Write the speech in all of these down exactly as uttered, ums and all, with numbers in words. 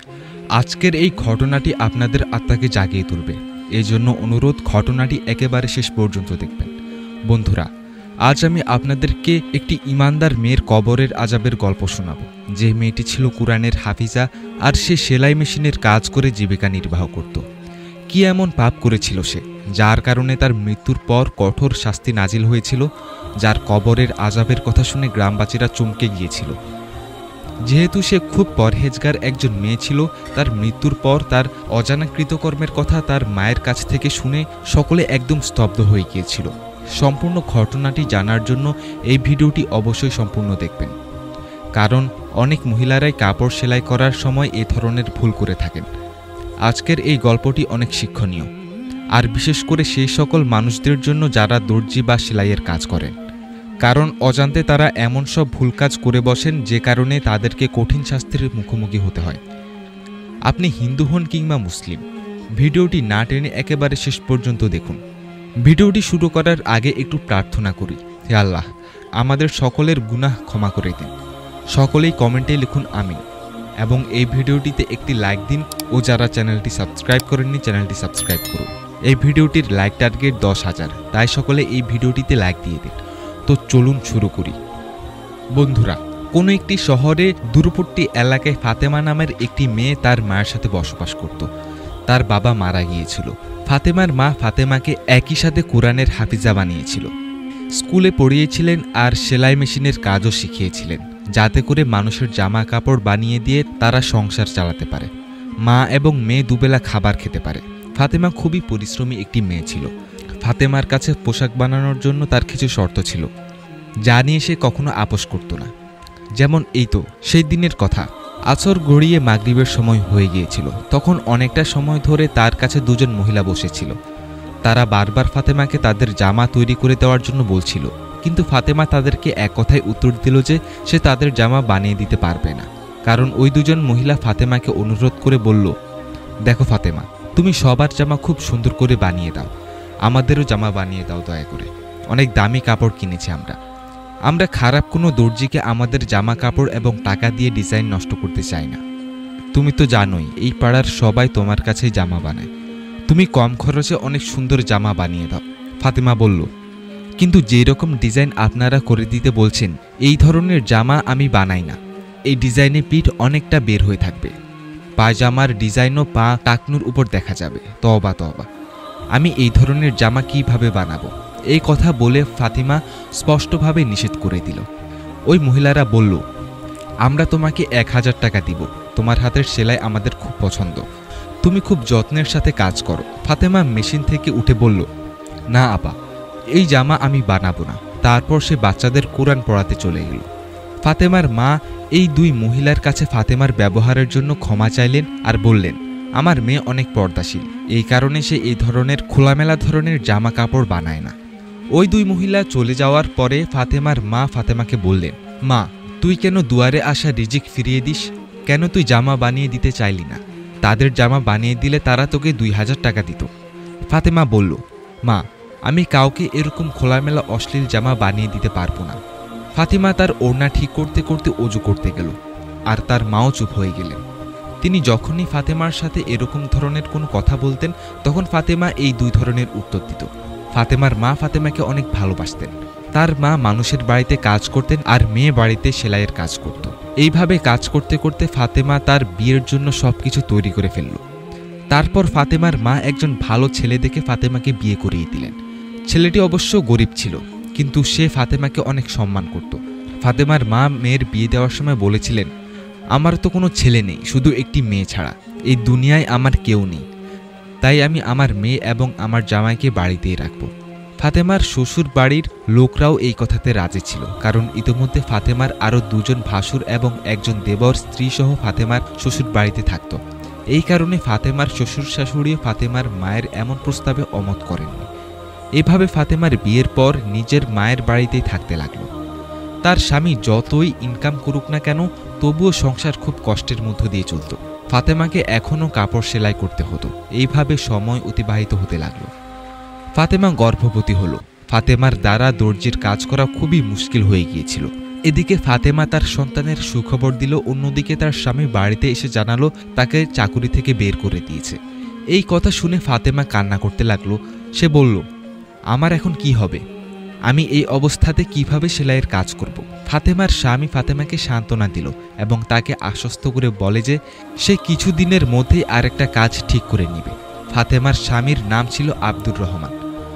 আজকের এই ঘটনাটি আপনাদের আত্মাকে জাগিয়ে তুলবে। এজন্য অনুরোধ, ঘটনাটি একেবারে শেষ পর্যন্ত দেখবেন। বন্ধুরা, আজ আমি আপনাদেরকে একটি ইমানদার মেয়ের কবরের আযাবের গল্প শোনাব। যে মেয়েটি ছিল কুরআনের হাফিজা, আর সে সেলাই মেশিনের কাজ করে জীবিকা নির্বাহ করত। কি এমন পাপ করেছিল সে, যার কারণে তার মৃত্যুর পর কঠোর শাস্তি নাজিল হয়েছিল, যার কবরের আযাবের কথা শুনে গ্রামবাসীরা চমকে গিয়েছিল। যেহেতু সে খুব পরহেজগার একজন মেয়ে ছিল, তার মৃত্যুর পর তার অজানা কৃতকর্মের কথা তার মায়ের কাছ থেকে শুনে সকলে একদম স্তব্ধ হয়ে গিয়েছিল। সম্পূর্ণ ঘটনাটি জানার জন্য এই ভিডিওটি অবশ্যই সম্পূর্ণ দেখবেন, কারণ অনেক মহিলারাই কাপড় সেলাই করার সময় এ ধরনের ভুল করে থাকেন। আজকের এই গল্পটি অনেক শিক্ষণীয়, আর বিশেষ করে সেই সকল মানুষদের জন্য যারা দর্জি বা সেলাইয়ের কাজ করেন, কারণ অজান্তে তারা এমন সব ভুল কাজ করে বসেন যে কারণে তাদেরকে কঠিন শাস্তির মুখোমুখি হতে হয়। আপনি হিন্দু হন কিংবা মুসলিম, ভিডিওটি না টেনে একেবারে শেষ পর্যন্ত দেখুন। ভিডিওটি শুরু করার আগে একটু প্রার্থনা করি, হে আল্লাহ, আমাদের সকলের গুনাহ ক্ষমা করে দিন। সকলেই কমেন্টে লিখুন আমিন, এবং এই ভিডিওটিতে একটি লাইক দিন, ও যারা চ্যানেলটি সাবস্ক্রাইব করেননি চ্যানেলটি সাবস্ক্রাইব করুন। এই ভিডিওটির লাইক টার্গেট দশ হাজার, তাই সকলে এই ভিডিওটিতে লাইক দিয়ে দিন। তো চলুন শুরু করি। বন্ধুরা, কোনো একটি শহরে দূরবর্তী এলাকায় ফাতেমা নামের একটি মেয়ে তার মায়ের সাথে বসবাস করত। তার বাবা মারা গিয়েছিল। ফাতেমার মা ফাতেমাকে একই সাথে কোরআনের হাফিজা বানিয়েছিল, স্কুলে পড়িয়েছিলেন, আর সেলাই মেশিনের কাজও শিখিয়েছিলেন, যাতে করে মানুষের জামা কাপড় বানিয়ে দিয়ে তারা সংসার চালাতে পারে, মা এবং মেয়ে দুবেলা খাবার খেতে পারে। ফাতেমা খুবই পরিশ্রমী একটি মেয়ে ছিল। ফাতেমার কাছে পোশাক বানানোর জন্য তার কিছু শর্ত ছিল, যা নিয়ে সে কখনো আপোষ করত না। যেমন এই তো সেই দিনের কথা, আসর গড়িয়ে মাগরিবের সময় হয়ে গিয়েছিল। তখন অনেকটা সময় ধরে তার কাছে দুজন মহিলা বসেছিল। তারা বারবার ফাতেমাকে তাদের জামা তৈরি করে দেওয়ার জন্য বলছিল, কিন্তু ফাতেমা তাদেরকে এক কথায় উত্তর দিল যে সে তাদের জামা বানিয়ে দিতে পারবে না। কারণ ওই দুজন মহিলা ফাতেমাকে অনুরোধ করে বলল, দেখো ফাতেমা, তুমি সবার জামা খুব সুন্দর করে বানিয়ে দাও, আমাদেরও জামা বানিয়ে দাও দয়া করে। অনেক দামি কাপড় কিনেছি আমরা আমরা খারাপ কোনো দর্জিকে আমাদের জামা কাপড় এবং টাকা দিয়ে ডিজাইন নষ্ট করতে চাই না। তুমি তো জানোই এই পাড়ার সবাই তোমার কাছেই জামা বানায়, তুমি কম খরচে অনেক সুন্দর জামা বানিয়ে দাও। ফাতেমা বলল, কিন্তু যেই রকম ডিজাইন আপনারা করে দিতে বলছেন, এই ধরনের জামা আমি বানাই না। এই ডিজাইনে পিঠ অনেকটা বের হয়ে থাকবে, পায়জামার ডিজাইনও পা টাকনুর উপর দেখা যাবে। তওবা তওবা, আমি এই ধরনের জামা কিভাবে বানাবো? এই কথা বলে ফাতিমা স্পষ্টভাবে নিষেধ করে দিল। ওই মহিলারা বলল, আমরা তোমাকে এক হাজার টাকা দিব, তোমার হাতের সেলাই আমাদের খুব পছন্দ, তুমি খুব যত্নের সাথে কাজ করো। ফাতেমা মেশিন থেকে উঠে বলল, না আপা, এই জামা আমি বানাবো না। তারপর সে বাচ্চাদের কোরআন পড়াতে চলে গেল। ফাতেমার মা এই দুই মহিলার কাছে ফাতেমার ব্যবহারের জন্য ক্ষমা চাইলেন আর বললেন, আমার মেয়ে অনেক পর্দাশীল, এই কারণে সে এই ধরনের খোলামেলা ধরনের জামা কাপড় বানায় না। ওই দুই মহিলা চলে যাওয়ার পরে ফাতেমার মা ফাতেমাকে বললেন, মা, তুই কেন দুয়ারে আসা রিজিক ফিরিয়ে দিস? কেন তুই জামা বানিয়ে দিতে চাইলি না? তাদের জামা বানিয়ে দিলে তারা তোকে দুই হাজার টাকা দিত। ফাতেমা বলল, মা, আমি কাউকে এরকম খোলামেলা অশ্লীল জামা বানিয়ে দিতে পারবো না। ফাতিমা তার ওড়না ঠিক করতে করতে অজু করতে গেল, আর তার মাও চুপ হয়ে গেলেন। তিনি যখনই ফাতেমার সাথে এরকম ধরনের কোনো কথা বলতেন, তখন ফাতেমা এই দুই ধরনের উত্তর দিত। ফাতেমার মা ফাতেমাকে অনেক ভালোবাসতেন। তার মা মানুষের বাড়িতে কাজ করতেন, আর মেয়ে বাড়িতে সেলাইয়ের কাজ করত। এইভাবে কাজ করতে করতে ফাতেমা তার বিয়ের জন্য সবকিছু তৈরি করে ফেলল। তারপর ফাতেমার মা একজন ভালো ছেলে দেখে ফাতেমাকে বিয়ে করিয়ে দিলেন। ছেলেটি অবশ্য গরিব ছিল, কিন্তু সে ফাতেমাকে অনেক সম্মান করত। ফাতেমার মা মেয়ের বিয়ে দেওয়ার সময় বলেছিলেন, আমার তো কোনো ছেলে নেই, শুধু একটি মেয়ে ছাড়া এই দুনিয়ায় আমার কেউ নেই, তাই আমি আমার মেয়ে এবং আমার জামাইকে বাড়িতেই রাখব। ফাতেমার শ্বশুর বাড়ির লোকরাও এই কথাতে রাজি ছিল, কারণ ইতিমধ্যে ফাতেমার আরও দুজন ভাসুর এবং একজন দেবর স্ত্রী সহ ফাতেমার শ্বশুর বাড়িতে থাকত। এই কারণে ফাতেমার শ্বশুর শাশুড়িও ফাতেমার মায়ের এমন প্রস্তাবে অমত করেননি। এভাবে ফাতেমার বিয়ের পর নিজের মায়ের বাড়িতেই থাকতে লাগলো। তার স্বামী যতই ইনকাম করুক না কেন, তবুও সংসার খুব কষ্টের মধ্য দিয়ে চলত। ফাতেমাকে এখনও কাপড় সেলাই করতে হতো। এইভাবে সময় অতিবাহিত হতে লাগলো। ফাতেমা গর্ভবতী হলো। ফাতেমার দ্বারা দর্জির কাজ করা খুবই মুশকিল হয়ে গিয়েছিল। এদিকে ফাতেমা তার সন্তানের সুখবর দিল, অন্যদিকে তার স্বামী বাড়িতে এসে জানালো তাকে চাকুরি থেকে বের করে দিয়েছে। এই কথা শুনে ফাতেমা কান্না করতে লাগলো। সে বলল, আমার এখন কি হবে? আমি এই অবস্থাতে কিভাবে সেলাইয়ের কাজ করব? ফাতেমার স্বামী ফাতেমাকে সান্ত্বনা দিল এবং তাকে আশ্বস্ত করে বলে যে সে কিছুদিনের মধ্যেই আরেকটা কাজ ঠিক করে নেবে। ফাতেমার স্বামীর নাম ছিল আব্দুর রহমান।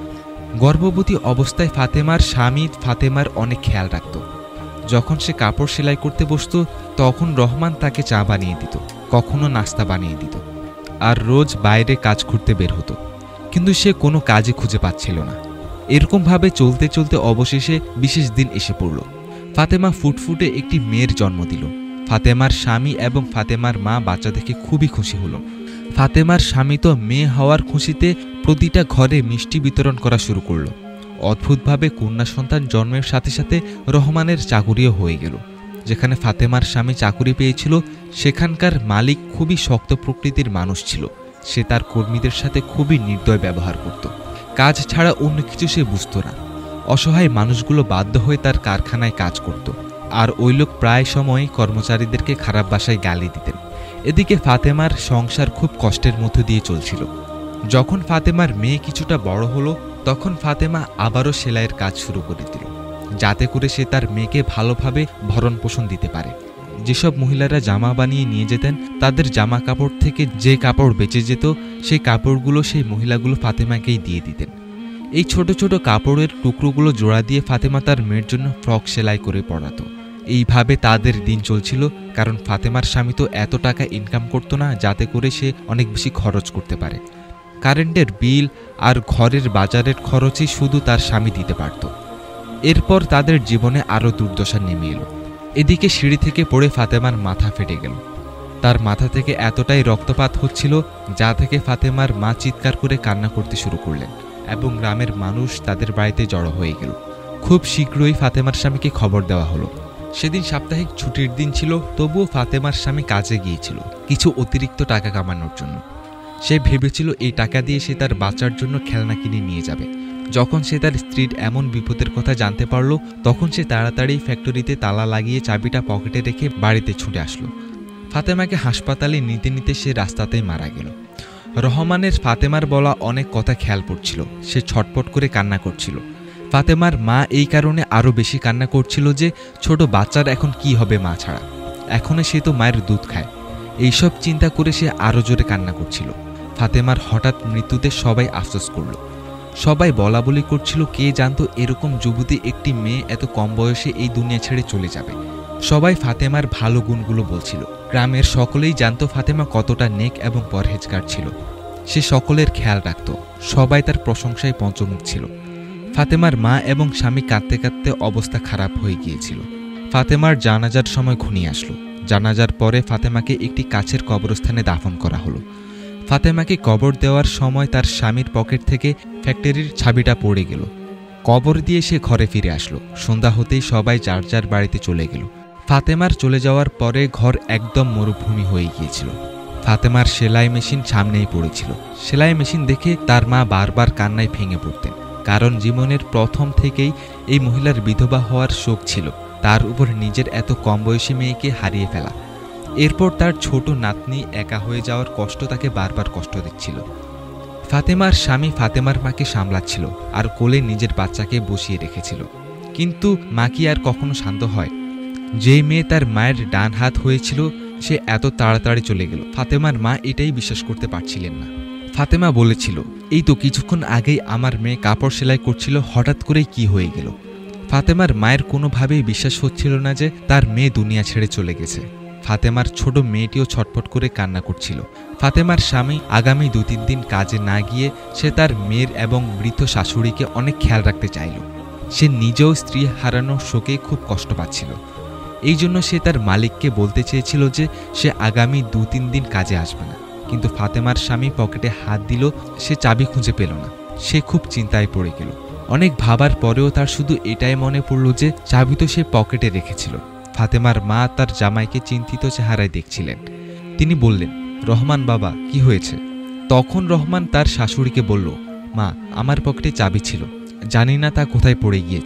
গর্ভবতী অবস্থায় ফাতেমার স্বামী ফাতেমার অনেক খেয়াল রাখত। যখন সে কাপড় সেলাই করতে বসত তখন রহমান তাকে চা বানিয়ে দিত, কখনো নাস্তা বানিয়ে দিত, আর রোজ বাইরে কাজ করতে বের হতো। কিন্তু সে কোনো কাজই খুঁজে পাচ্ছিল না। এরকমভাবে চলতে চলতে অবশেষে বিশেষ দিন এসে পড়ল। ফাতেমা ফুটফুটে একটি মেয়ের জন্ম দিল। ফাতেমার স্বামী এবং ফাতেমার মা বাচ্চা দেখে খুবই খুশি হল। ফাতেমার স্বামী তো মেয়ে হওয়ার খুশিতে প্রতিটা ঘরে মিষ্টি বিতরণ করা শুরু করল। অদ্ভুতভাবে কন্যা সন্তান জন্মের সাথে সাথে রহমানের চাকুরিও হয়ে গেল। যেখানে ফাতেমার স্বামী চাকুরি পেয়েছিল সেখানকার মালিক খুবই শক্ত প্রকৃতির মানুষ ছিল। সে তার কর্মীদের সাথে খুবই নির্দয় ব্যবহার করত। কাজ ছাড়া অন্য কিছু সে বুঝত না। অসহায় মানুষগুলো বাধ্য হয়ে তার কারখানায় কাজ করত, আর ওই লোক প্রায় সময় কর্মচারীদেরকে খারাপ ভাষায় গালি দিতেন। এদিকে ফাতেমার সংসার খুব কষ্টের মধ্য দিয়ে চলছিল। যখন ফাতেমার মেয়ে কিছুটা বড় হলো তখন ফাতেমা আবারও সেলাইয়ের কাজ শুরু করে দিল, যাতে করে সে তার মেয়েকে ভালোভাবে ভরণ পোষণ দিতে পারে। যেসব মহিলারা জামা বানিয়ে নিয়ে যেতেন তাদের জামা কাপড় থেকে যে কাপড় বেঁচে যেত সেই কাপড়গুলো সেই মহিলাগুলো ফাতেমাকেই দিয়ে দিতেন। এই ছোট ছোট কাপড়ের টুকরোগুলো জোড়া দিয়ে ফাতেমা তার মেয়ের জন্য ফ্রক সেলাই করে পরাতো। এইভাবে তাদের দিন চলছিল, কারণ ফাতেমার স্বামী তো এত টাকা ইনকাম করতো না যাতে করে সে অনেক বেশি খরচ করতে পারে। কারেন্টের বিল আর ঘরের বাজারের খরচই শুধু তার স্বামী দিতে পারত। এরপর তাদের জীবনে আরও দুর্দশা নেমে এলো। এদিকে সিঁড়ি থেকে পড়ে ফাতেমার মাথা ফেটে গেল। তার মাথা থেকে এতটাই রক্তপাত হচ্ছিল যা থেকে ফাতেমার মা চিৎকার করে কান্না করতে শুরু করলেন এবং গ্রামের মানুষ তাদের বাড়িতে জড়ো হয়ে গেল। খুব শীঘ্রই ফাতেমার স্বামীকে খবর দেওয়া হলো। সেদিন সাপ্তাহিক ছুটির দিন ছিল, তবুও ফাতেমার স্বামী কাজে গিয়েছিল কিছু অতিরিক্ত টাকা কামানোর জন্য। সে ভেবেছিল এই টাকা দিয়ে সে তার বাচ্চার জন্য খেলনা কিনে নিয়ে যাবে। যখন সে তার স্ত্রীর এমন বিপদের কথা জানতে পারল তখন সে তাড়াতাড়ি ফ্যাক্টরিতে তালা লাগিয়ে চাবিটা পকেটে রেখে বাড়িতে ছুটে আসলো। ফাতেমাকে হাসপাতালে নিতে নিতে সে রাস্তাতেই মারা গেল। রহমানের ফাতেমার বলা অনেক কথা খেয়াল পড়ছিল। সে ছটপট করে কান্না করছিল। ফাতেমার মা এই কারণে আরও বেশি কান্না করছিল যে ছোট বাচ্চার এখন কি হবে মা ছাড়া, এখনো সে তো মায়ের দুধ খায়। এইসব চিন্তা করে সে আরও জোরে কান্না করছিল। ফাতেমার হঠাৎ মৃত্যুতে সবাই আফসোস করল। সবাই বলা বলি করছিল, কে জানতো এরকম যুবতী একটি মেয়ে এত কম বয়সে এই দুনিয়া ছেড়ে চলে যাবে। সবাই ফাতেমার ভালো গুণগুলো বলছিল। গ্রামের সকলেই জানতো ফাতেমা কতটা নেক এবং পরহেজগার ছিল। সে সকলের খেয়াল রাখত। সবাই তার প্রশংসায় পঞ্চমুখ ছিল। ফাতেমার মা এবং স্বামী কাঁদতে কাঁদতে অবস্থা খারাপ হয়ে গিয়েছিল। ফাতেমার জানাজার সময় ঘনিয়ে আসলো। জানাজার পরে ফাতেমাকে একটি কাছের কবরস্থানে দাফন করা হলো। ফাতেমাকে কবর দেওয়ার সময় তার স্বামীর পকেট থেকে ফ্যাক্টরির চাবিটা পড়ে গেল। কবর দিয়ে সে ঘরে ফিরে আসলো। সন্ধ্যা হতেই সবাই যার যার বাড়িতে চলে গেল। ফাতেমার চলে যাওয়ার পরে ঘর একদম মরুভূমি হয়ে গিয়েছিল। ফাতেমার সেলাই মেশিন সামনেই পড়েছিল। সেলাই মেশিন দেখে তার মা বারবার কান্নায় ভেঙে পড়তেন, কারণ জীবনের প্রথম থেকেই এই মহিলার বিধবা হওয়ার শোক ছিল, তার উপর নিজের এত কম বয়সী মেয়েকে হারিয়ে ফেলা। এরপর তার ছোট নাতনি একা হয়ে যাওয়ার কষ্ট তাকে বারবার কষ্ট দিচ্ছিল। ফাতেমার স্বামী ফাতেমার মাকে সামলাচ্ছিল আর কোলে নিজের বাচ্চাকে বসিয়ে রেখেছিল। কিন্তু মা কি আর কখনো শান্ত হয়? যে মেয়ে তার মায়ের ডান হাত হয়েছিল সে এত তাড়াতাড়ি চলে গেল। ফাতেমার মা এটাই বিশ্বাস করতে পারছিলেন না। ফাতেমা বলেছিল, এই তো কিছুক্ষণ আগেই আমার মেয়ে কাপড় সেলাই করছিল, হঠাৎ করেই কি হয়ে গেল। ফাতেমার মায়ের কোনোভাবেই বিশ্বাস হচ্ছিল না যে তার মেয়ে দুনিয়া ছেড়ে চলে গেছে। ফাতেমার ছোট মেয়েটিও ছটফট করে কান্না করছিল। ফাতেমার স্বামী আগামী দু তিন দিন কাজে না গিয়ে সে তার মেয়ের এবং বৃদ্ধ শাশুড়িকে অনেক খেয়াল রাখতে চাইল। সে নিজেও স্ত্রী হারানোর শোকে খুব কষ্ট পাচ্ছিল। এই জন্য সে তার মালিককে বলতে চেয়েছিল যে সে আগামী দু তিন দিন কাজে আসবে না। কিন্তু ফাতেমার স্বামী পকেটে হাত দিল, সে চাবি খুঁজে পেল না। সে খুব চিন্তায় পড়ে গেল। অনেক ভাবার পরেও তার শুধু এটাই মনে পড়ল যে চাবি তো সে পকেটে রেখেছিল। ফাতেমার মা তার জামাইকে চিন্তিত চেহারায় দেখছিলেন। তিনি বললেন, রহমান বাবা, কি হয়েছে? তখন রহমান তার শাশুড়িকে বলল, মা, আমার পকেটে চাবি ছিল, জানি না তা কোথায় পড়ে গিয়েছে।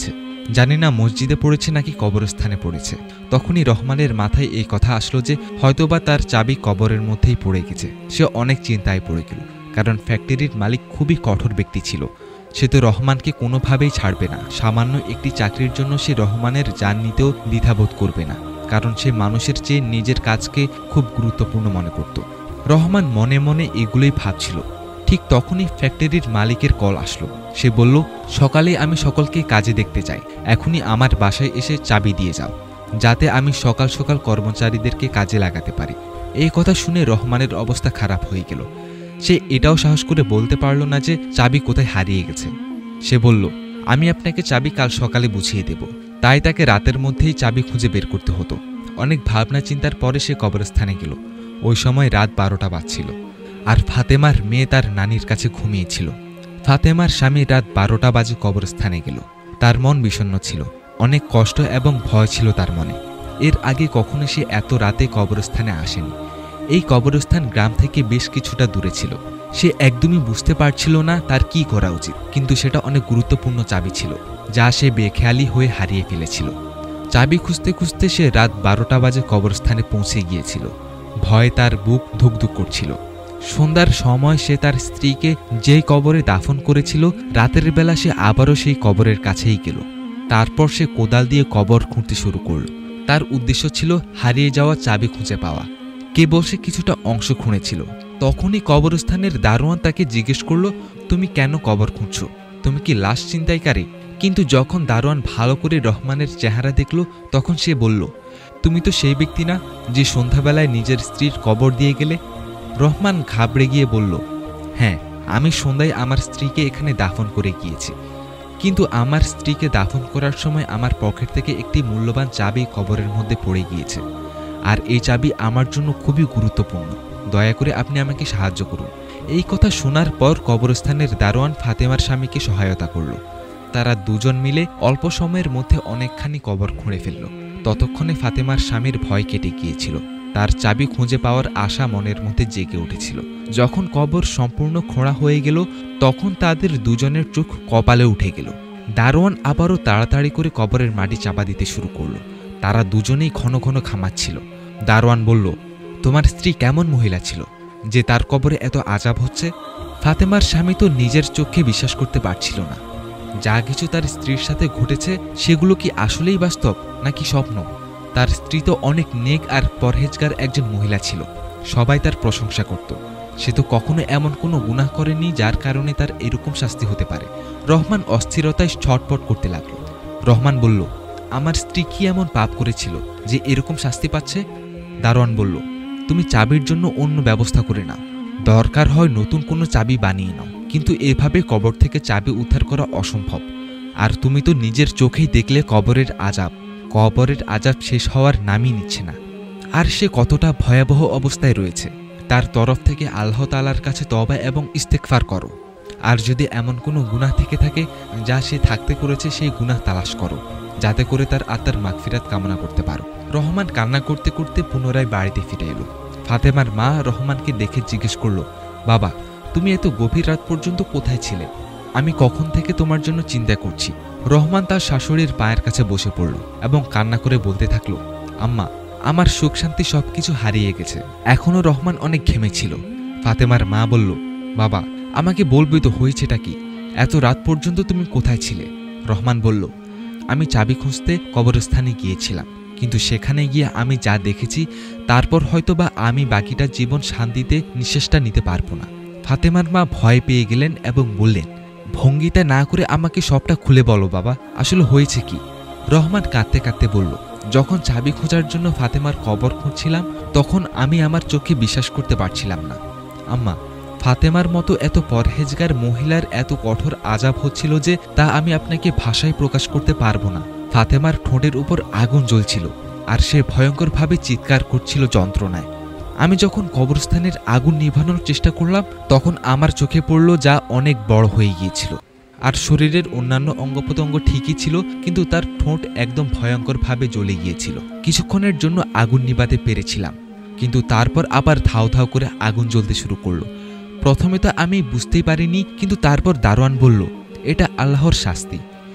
জানি না মসজিদে পড়েছে নাকি কবরস্থানে পড়েছে। তখনই রহমানের মাথায় এই কথা আসলো যে হয়তোবা তার চাবি কবরের মধ্যেই পড়ে গেছে। সে অনেক চিন্তায় পড়ে গেল, কারণ ফ্যাক্টরির মালিক খুবই কঠোর ব্যক্তি ছিল। সে তো রহমানকে কোনোভাবেই ছাড়বে না। সামান্য একটি চাকরির জন্য সে রহমানের জান নিতেও দ্বিধাবোধ করবে না, কারণ সে মানুষের চেয়ে নিজের কাজকে খুব গুরুত্বপূর্ণ মনে করত। রহমান মনে মনে এগুলোই ভাবছিল। ঠিক তখনই ফ্যাক্টরির মালিকের কল আসলো। সে বলল, সকালে আমি সকলকে কাজে দেখতে চাই, এখনই আমার বাসায় এসে চাবি দিয়ে যাও, যাতে আমি সকাল সকাল কর্মচারীদেরকে কাজে লাগাতে পারি। এই কথা শুনে রহমানের অবস্থা খারাপ হয়ে গেল। সে এটাও সাহস করে বলতে পারল না যে চাবি কোথায় হারিয়ে গেছে। সে বলল, আমি আপনাকে চাবি কাল সকালে বুঝিয়ে দেব। তাই তাকে রাতের মধ্যেই চাবি খুঁজে বের করতে হতো। অনেক ভাবনা চিন্তার পরে সে কবরস্থানে গেল। ওই সময় রাত বারোটা বাজছিল, আর ফাতেমার মেয়ে তার নানির কাছে ঘুমিয়েছিল। ফাতেমার স্বামী রাত বারোটা বাজে কবরস্থানে গেল। তার মন বিষণ্ণ ছিল, অনেক কষ্ট এবং ভয় ছিল তার মনে। এর আগে কখনো সে এত রাতে কবরস্থানে আসেনি। এই কবরস্থান গ্রাম থেকে বেশ কিছুটা দূরে ছিল। সে একদমই বুঝতে পারছিল না তার কি করা উচিত, কিন্তু সেটা অনেক গুরুত্বপূর্ণ চাবি ছিল, যা সে বেখেয়ালি হয়ে হারিয়ে ফেলেছিল। চাবি খুঁজতে খুঁজতে সে রাত বারোটা বাজে কবরস্থানে পৌঁছে গিয়েছিল। ভয়ে তার বুক ধুকধুক করছিল। সন্ধ্যার সময় সে তার স্ত্রীকে যেই কবরে দাফন করেছিল, রাতের বেলা সে আবারও সেই কবরের কাছেই গেল। তারপর সে কোদাল দিয়ে কবর খুঁড়তে শুরু করল। তার উদ্দেশ্য ছিল হারিয়ে যাওয়া চাবি খুঁজে পাওয়া। কেবল সে কিছুটা অংশ খুঁড়েছিল, তখনই কবরস্থানের দারোয়ান তাকে জিজ্ঞেস করল, তুমি কেন কবর খুঁড়ছো? তুমি কি লাশ ছিনতাইকারী? কিন্তু যখন দারোয়ান ভালো করে রহমানের চেহারা দেখল, তখন সে বলল, তুমি তো সেই ব্যক্তি না যে সন্ধ্যাবেলায় নিজের স্ত্রীর কবর দিয়ে গেলে? রহমান ঘাবড়ে গিয়ে বলল, হ্যাঁ, আমি সন্ধ্যায় আমার স্ত্রীকে এখানে দাফন করে গিয়েছি, কিন্তু আমার স্ত্রীকে দাফন করার সময় আমার পকেট থেকে একটি মূল্যবান চাবি কবরের মধ্যে পড়ে গিয়েছে, আর এই চাবি আমার জন্য খুবই গুরুত্বপূর্ণ। দয়া করে আপনি আমাকে সাহায্য করুন। এই কথা শোনার পর কবরস্থানের দারোয়ান ফাতেমার স্বামীকে সহায়তা করল। তারা দুজন মিলে অল্প সময়ের মধ্যে অনেকখানি কবর খুঁড়ে ফেলল। ততক্ষণে ফাতেমার স্বামীর ভয় কেটে গিয়েছিল। তার চাবি খুঁজে পাওয়ার আশা মনের মধ্যে জেগে উঠেছিল। যখন কবর সম্পূর্ণ খোঁড়া হয়ে গেল, তখন তাদের দুজনের চোখ কপালে উঠে গেল। দারোয়ান আবারও তাড়াতাড়ি করে কবরের মাটি চাপা দিতে শুরু করল। তারা দুজনেই ঘন ঘন ঘামাচ্ছিল। দারোয়ান বলল, তোমার স্ত্রী কেমন মহিলা ছিল যে তার কবরে এত আযাব হচ্ছে? ফাতেমার স্বামী তো নিজের চোখে বিশ্বাস করতে পারছিল না। যা কিছু তার স্ত্রীর সাথে ঘটেছে, সেগুলো কি আসলেই বাস্তব নাকি স্বপ্ন? তার স্ত্রী তো অনেক নেক আর পরহেজগার একজন মহিলা ছিল। সবাই তার প্রশংসা করত। সে তো কখনো এমন কোনো গুনাহ করেনি যার কারণে তার এরকম শাস্তি হতে পারে। রহমান অস্থিরতায় ছটফট করতে লাগল। রহমান বলল, আমার স্ত্রী কি এমন পাপ করেছিল যে এরকম শাস্তি পাচ্ছে? দারোয়ান বলল, তুমি চাবির জন্য অন্য ব্যবস্থা করে নাও। দরকার হয় নতুন কোনো চাবি বানিয়ে নাও, কিন্তু এভাবে কবর থেকে চাবি উদ্ধার করা অসম্ভব। আর তুমি তো নিজের চোখেই দেখলে কবরের আযাব। কবরের আযাব শেষ হওয়ার নামই নিচ্ছে না। আর সে কতটা ভয়াবহ অবস্থায় রয়েছে। তার তরফ থেকে আল্লাহ তাআলার কাছে তওবা এবং ইস্তেগফার করো। আর যদি এমন কোনো গুনাহ থেকে থাকে যা সে থাকতে করেছে, সেই গুনাহ তালাশ করো, যাতে করে তার আত্মার মাগফিরাত কামনা করতে পারো। রহমান কান্না করতে করতে পুনরায় বাড়িতে ফিরে এলো। ফাতেমার মা রহমানকে দেখে জিজ্ঞেস করল, বাবা, তুমি এত গভীর রাত পর্যন্ত কোথায় ছিলে? আমি কখন থেকে তোমার জন্য চিন্তা করছি। রহমান তার শাশুড়ির পায়ের কাছে বসে পড়ল এবং কান্না করে বলতে থাকলো, আম্মা, আমার সুখ শান্তি সবকিছু হারিয়ে গেছে। এখনও রহমান অনেক ঘেমেছিল। ফাতেমার মা বলল, বাবা, আমাকে বলবি তো হয়েছেটা কি? এত রাত পর্যন্ত তুমি কোথায় ছিলে? রহমান বলল, আমি চাবি খুঁজতে কবরস্থানে গিয়েছিলাম, কিন্তু সেখানে গিয়ে আমি যা দেখেছি, তারপর হয়তোবা আমি বাকিটা জীবন শান্তিতে নিঃশ্বাসটা নিতে পারবো না। ফাতেমার মা ভয় পেয়ে গেলেন এবং বললেন, ভঙ্গিতা না করে আমাকে সবটা খুলে বলো বাবা, আসলে হয়েছে কি? রহমান কাঁদতে কাঁদতে বলল, যখন চাবি খোঁজার জন্য ফাতেমার কবর খুঁজছিলাম, তখন আমি আমার চোখে বিশ্বাস করতে পারছিলাম না। আম্মা, ফাতেমার মতো এত পরহেজগার মহিলার এত কঠোর আযাব হচ্ছিল যে তা আমি আপনাকে ভাষায় প্রকাশ করতে পারবো না। ফাতেমার ঠোঁটের উপর আগুন জ্বলছিল, আর সে ভয়ঙ্করভাবে চিৎকার করছিল যন্ত্রণায়। আমি যখন কবরস্থানের আগুন নিভানোর চেষ্টা করলাম, তখন আমার চোখে পড়ল যা অনেক বড় হয়ে গিয়েছিল। আর শরীরের অন্যান্য অঙ্গপ্রত্যঙ্গ ঠিকই ছিল, কিন্তু তার ঠোঁট একদম ভয়ঙ্করভাবে জ্বলে গিয়েছিল। কিছুক্ষণের জন্য আগুন নিভাতে পেরেছিলাম, কিন্তু তারপর আবার ধাও ধাও করে আগুন জ্বলতে শুরু করলো। প্রথমে তো আমি বুঝতেই পারিনি, কিন্তু তারপর দারোয়ান বলল, এটা আল্লাহর শাস্তি।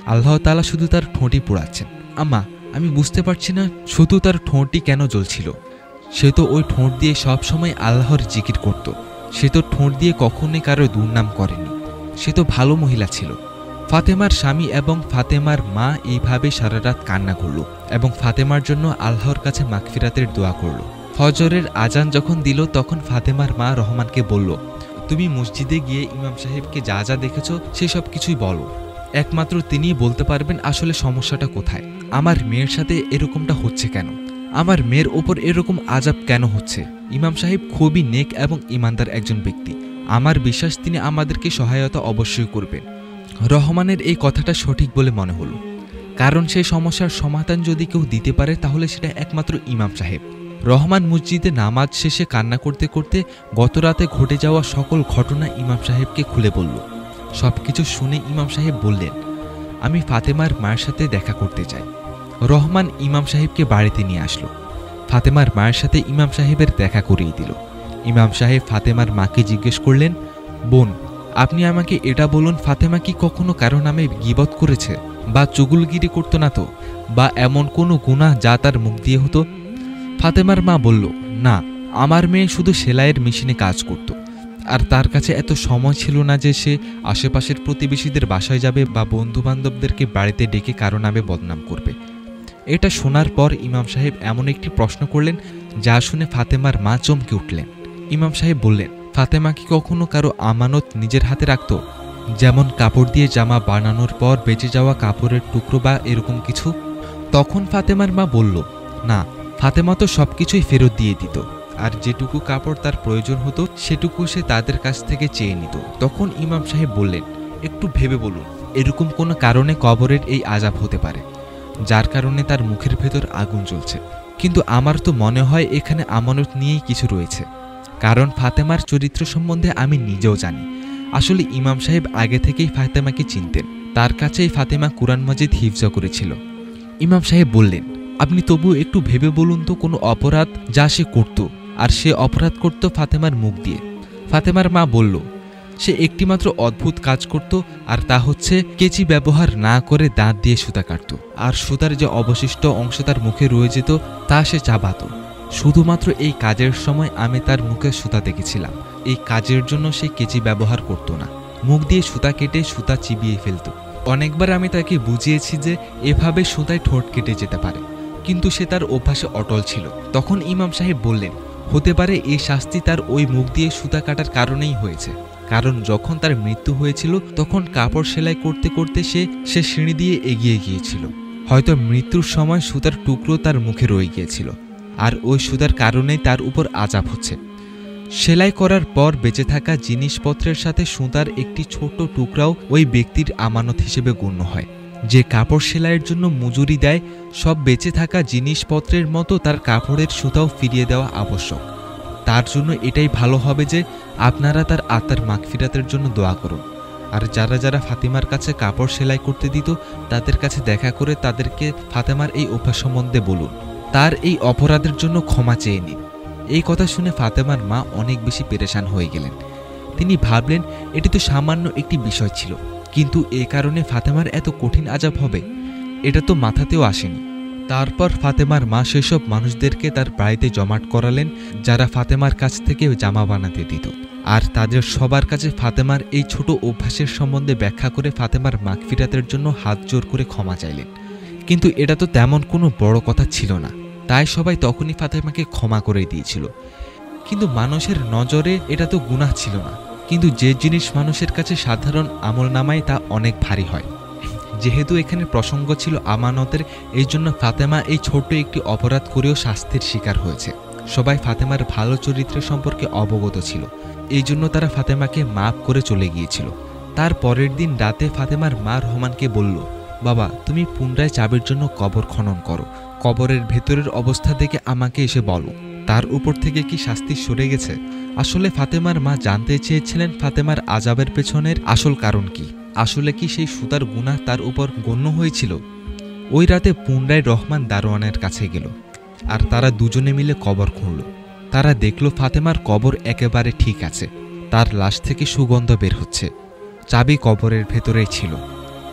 আল্লাহ তাআলা শুধু তার ঠোঁটই পোড়াচ্ছেন। আম্মা, আমি বুঝতে পারছি না শুধু তার ঠোঁটই কেন জ্বলছিল। সে তো ওই ঠোঁট দিয়ে সব সময় আল্লাহর জিকির করত। সে তো ঠোঁট দিয়ে কখনোই কারো দুর্নাম করেনি। সে তো ভালো মহিলা ছিল। ফাতেমার স্বামী এবং ফাতেমার মা এইভাবে সারা রাত কান্না করল এবং ফাতেমার জন্য আল্লাহর কাছে মাগফিরাতের দোয়া করল। ফজরের আজান যখন দিল তখন ফাতেমার মা রহমানকে বলল, তুমি মসজিদে গিয়ে ইমাম সাহেবকে যা যা দেখেছ সেসব কিছুই বলো। একমাত্র তিনিই বলতে পারবেন আসলে সমস্যাটা কোথায়। আমার মেয়ের সাথে এরকমটা হচ্ছে কেন? আমার মেয়ের ওপর এরকম আজাব কেন হচ্ছে? ইমাম সাহেব খুবই নেক এবং ইমানদার একজন ব্যক্তি। আমার বিশ্বাস তিনি আমাদেরকে সহায়তা অবশ্যই করবেন। রহমানের এই কথাটা সঠিক বলে মনে হলো, কারণ সেই সমস্যার সমাধান যদি কেউ দিতে পারে তাহলে সেটা একমাত্র ইমাম সাহেব। রহমান মসজিদে নামাজ শেষে কান্না করতে করতে গত রাতে ঘটে যাওয়া সকল ঘটনা ইমাম সাহেবকে খুলে বলল। সবকিছু শুনে ইমাম সাহেব বললেন, আমি ফাতেমার মায়ের সাথে দেখা করতে চাই। রহমান ইমাম সাহেবকে বাড়িতে নিয়ে আসলো। ফাতেমার মায়ের সাথে ইমাম সাহেবের দেখা করিয়ে দিল। ইমাম সাহেব ফাতেমার মাকে জিজ্ঞেস করলেন, বোন, আপনি আমাকে এটা বলুন, ফাতেমা কি কখনো কারো নামে গীবত করেছে বা চুগলগিরি করতো না তো, বা এমন কোনো গুনাহ যা তার মুখ দিয়ে হতো? ফাতেমার মা বলল, না, আমার মেয়ে শুধু সেলাইয়ের মেশিনে কাজ করত, আর তার কাছে এত সময় ছিল না যে সে আশেপাশের প্রতিবেশীদের বাসায় যাবে বা বন্ধুবান্ধবদেরকে বাড়িতে ডেকে কারো নামে বদনাম করবে। এটা শোনার পর ইমাম সাহেব এমন একটি প্রশ্ন করলেন যা শুনে ফাতেমার মা চমকে উঠলেন। ইমাম সাহেব বললেন, ফাতেমা কি কখনো কারো আমানত নিজের হাতে রাখত, যেমন কাপড় দিয়ে জামা বানানোর পর বেঁচে যাওয়া কাপড়ের টুকরো বা এরকম কিছু? তখন ফাতেমার মা বলল, না, ফাতেমা তো সবকিছুই ফেরত দিয়ে দিত, আর যেটুকু কাপড় তার প্রয়োজন হতো সেটুকু সে তাদের কাছ থেকে চেয়ে নিত। তখন ইমাম সাহেব বললেন, একটু ভেবে বলুন, এরকম কোনো কারণে কবরের এই আযাব হতে পারে যার কারণে তার মুখের ভেতর আগুন জ্বলছে। কিন্তু আমার তো মনে হয় এখানে আমানত নিয়েই কিছু রয়েছে, কারণ ফাতেমার চরিত্র সম্বন্ধে আমি নিজেও জানি। আসলে ইমাম সাহেব আগে থেকেই ফাতেমাকে চিনতেন। তার কাছেই ফাতেমা কুরআন মাজিদ হিফজ করেছিল। ইমাম সাহেব বললেন, আপনি তবু একটু ভেবে বলুন তো কোনো অপরাধ যা সে করত, আর সে অপরাধ করত ফাতেমার মুখ দিয়ে। ফাতেমার মা বলল, সে একটিমাত্র অদ্ভুত কাজ করত, আর তা হচ্ছে কেচি ব্যবহার না করে দাঁত দিয়ে সুতা কাটত, আর সুতার যে অবশিষ্ট অংশ তার মুখে রয়ে যেত তা সে চাবাত। শুধুমাত্র এই কাজের সময় আমি তার মুখে সুতা দেখেছিলাম। এই কাজের জন্য সে কেচি ব্যবহার করত না, মুখ দিয়ে সুতা কেটে সুতা চিবিয়ে ফেলত। অনেকবার আমি তাকে বুঝিয়েছি যে এভাবে সুতায় ঠোঁট কেটে যেতে পারে, কিন্তু সে তার অভ্যাসে অটল ছিল। তখন ইমাম সাহেব বললেন, হতে পারে এই শাস্তি তার ওই মুখ দিয়ে সুতা কাটার কারণেই হয়েছে, কারণ যখন তার মৃত্যু হয়েছিল তখন কাপড় সেলাই করতে করতে সে সে সিঁড়ি দিয়ে এগিয়ে গিয়েছিল। হয়তো মৃত্যুর সময় সুতার টুকরো তার মুখে রয়ে গিয়েছিল, আর ওই সুতার কারণেই তার উপর আযাব হচ্ছে। সেলাই করার পর বেঁচে থাকা জিনিসপত্রের সাথে সুতার একটি ছোট টুকরাও ওই ব্যক্তির আমানত হিসেবে গণ্য হয়। যে কাপড় সেলাইয়ের জন্য মজুরি দেয়, সব বেঁচে থাকা জিনিসপত্রের মতো তার কাপড়ের সুতাও ফিরিয়ে দেওয়া আবশ্যক। তার জন্য এটাই ভালো হবে যে আপনারা তার আত্মার মাগফিরাতের জন্য দোয়া করুন। আর যারা যারা ফাতেমার কাছে কাপড় সেলাই করতে দিত তাদের কাছে দেখা করে তাদেরকে ফাতেমার এই অভ্যাস সম্বন্ধে বলুন, তার এই অপরাধের জন্য ক্ষমা চেয়ে নিন। এই কথা শুনে ফাতেমার মা অনেক বেশি পেরেশান হয়ে গেলেন। তিনি ভাবলেন এটি তো সামান্য একটি বিষয় ছিল, কিন্তু এ কারণে ফাতেমার এত কঠিন আযাব হবে, এটা তো মাথাতেও আসেনি। তারপর ফাতেমার মা সেসব মানুষদেরকে তার বাড়িতে জমাট করালেন যারা ফাতেমার কাছ থেকে জামা বানাতে দিত, আর তাদের সবার কাছে ফাতেমার এই ছোট অভ্যাসের সম্বন্ধে ব্যাখ্যা করে ফাতেমার মাগফিরাতের জন্য হাত জোর করে ক্ষমা চাইলেন। কিন্তু এটা তো তেমন কোনো বড় কথা ছিল না, তাই সবাই তখনই ফাতেমাকে ক্ষমা করে দিয়েছিল। কিন্তু মানুষের নজরে এটা তো গুনাহ ছিল না, কিন্তু যে জিনিস মানুষের কাছে সাধারণ আমলনামায় তা অনেক ভারী হয়। যেহেতু এখানে প্রসঙ্গ ছিল আমানতের, এই জন্য ফাতেমা এই ছোট্ট একটি অপরাধ করেও শাস্তির শিকার হয়েছে। সবাই ফাতেমার ভালো চরিত্র সম্পর্কে অবগত ছিল, এই জন্য তারা ফাতেমাকে মাফ করে চলে গিয়েছিল। তার পরের দিন রাতে ফাতেমার মা রহমানকে বলল, বাবা, তুমি পুনরায় চাবির জন্য কবর খনন করো, কবরের ভেতরের অবস্থা দেখে আমাকে এসে বলো তার উপর থেকে কি শাস্তি সরে গেছে। আসলে ফাতেমার মা জানতে চেয়েছিলেন ফাতেমার আযাবের পেছনের আসল কারণ কি, আসলে কি সেই সুতার গুনাহ তার উপর গণ্য হয়েছিল। ওই রাতে পুনরায় রহমান দারোয়ানের কাছে গেল, আর তারা দুজনে মিলে কবর খুঁড়ল। তারা দেখল ফাতেমার কবর একেবারে ঠিক আছে, তার লাশ থেকে সুগন্ধ বের হচ্ছে, চাবি কবরের ভেতরেই ছিল।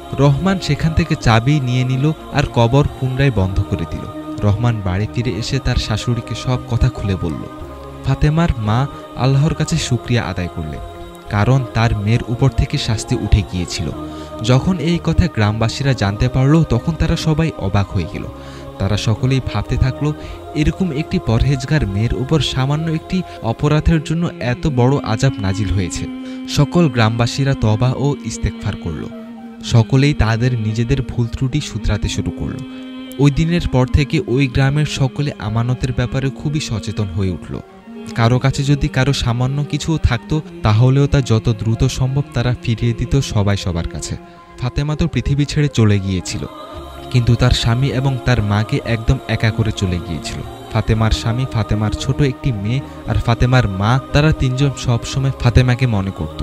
রহমান সেখান থেকে চাবি নিয়ে নিল আর কবর পুনরায় বন্ধ করে দিল। রহমান বাড়ি ফিরে এসে তার শাশুড়িকে সব কথা খুলে বলল। ফাতেমার মা আল্লাহর কাছে শুকরিয়া আদায় করলেন, কারণ তার মেয়ের উপর থেকে শাস্তি উঠে গিয়েছিল। যখন এই কথা গ্রামবাসীরা জানতে পারল তখন তারা সবাই অবাক হয়ে গেল। তারা সকলেই ভাবতে থাকলো, এরকম একটি পরহেজগার মেয়ের উপর সামান্য একটি অপরাধের জন্য এত বড় আযাব নাজিল হয়েছে। সকল গ্রামবাসীরা তওবা ও ইস্তেগফার করল। সকলেই তাদের নিজেদের ভুল ত্রুটি শুধরাতে শুরু করল। ওই দিনের পর থেকে ওই গ্রামের সকলে আমানতের ব্যাপারে খুবই সচেতন হয়ে উঠল। কারো কাছে যদি কারো সামান্য কিছু থাকতো তাহলেও তা যত দ্রুত সম্ভব তারা ফিরিয়ে দিত সবাই সবার কাছে। ফাতেমা তো পৃথিবী ছেড়ে চলে গিয়েছিল, কিন্তু তার স্বামী এবং তার মাকে একদম একা করে চলে গিয়েছিল। ফাতেমার স্বামী, ফাতেমার ছোট একটি মেয়ে আর ফাতেমার মা, তারা তিনজন সবসময় ফাতেমাকে মনে করত।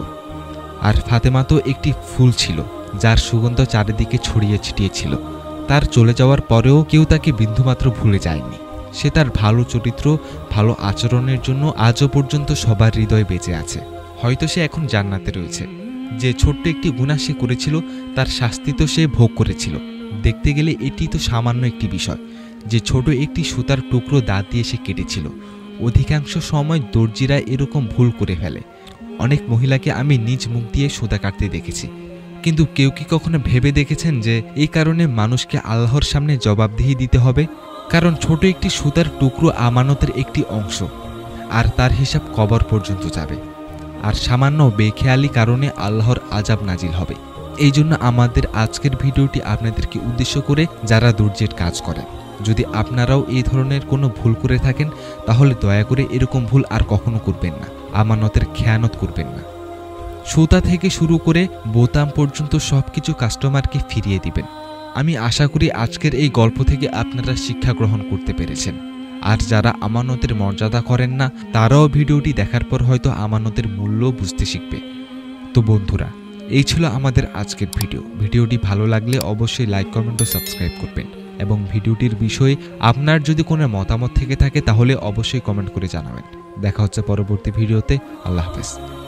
আর ফাতেমা তো একটি ফুল ছিল যার সুগন্ধ চারিদিকে ছড়িয়ে ছিটিয়ে ছিল। তার চলে যাওয়ার পরেও কেউ তাকে বিন্দুমাত্র ভুলে যায়নি। সে তার ভালো চরিত্র, ভালো আচরণের জন্য আজও পর্যন্ত সবার হৃদয়ে বেঁচে আছে। হয়তো সে এখন জান্নাতে রয়েছে। যে ছোট্ট একটি গুনাহ সে করেছিল তার শাস্তি তো সে ভোগ করেছিল। দেখতে গেলে এটি তো সামান্য একটি বিষয়, যে ছোট একটি সুতার টুকরো দাঁত দিয়ে সে কেটেছিল। অধিকাংশ সময় দর্জিরা এরকম ভুল করে ফেলে। অনেক মহিলাকে আমি নিজ মুখ দিয়ে সুতা কাটতে দেখেছি, কিন্তু কেউ কি কখনো ভেবে দেখেছেন যে এই কারণে মানুষকে আল্লাহর সামনে জবাবদিহি দিতে হবে? কারণ ছোট একটি সুতার টুকরো আমানতের একটি অংশ, আর তার হিসাব কবর পর্যন্ত যাবে। আর সামান্য বেখেয়ালি কারণে আল্লাহর আযাব নাজিল হবে। এই জন্য আমাদের আজকের ভিডিওটি আপনাদেরকে উদ্দেশ্য করে যারা দর্জির কাজ করেন, যদি আপনারাও এই ধরনের কোনো ভুল করে থাকেন তাহলে দয়া করে এরকম ভুল আর কখনো করবেন না। আমানতের খেয়ানত করবেন না। সুতা থেকে শুরু করে বোতাম পর্যন্ত সবকিছু কাস্টমারকে ফিরিয়ে দিবেন। আমি আশা করি আজকের এই গল্প থেকে আপনারা শিক্ষা গ্রহণ করতে পেরেছেন। আর যারা আমানতের মর্যাদা করেন না তারাও ভিডিওটি দেখার পর হয়তো আমানতের মূল্য বুঝতে শিখবে। তো বন্ধুরা, এই ছিল আমাদের আজকের ভিডিও। ভিডিওটি ভালো লাগলে অবশ্যই লাইক, কমেন্ট ও সাবস্ক্রাইব করবেন। এবং ভিডিওটির বিষয়ে আপনার যদি কোনো মতামত থেকে থাকে তাহলে অবশ্যই কমেন্ট করে জানাবেন। দেখা হচ্ছে পরবর্তী ভিডিওতে। আল্লাহ হাফেজ।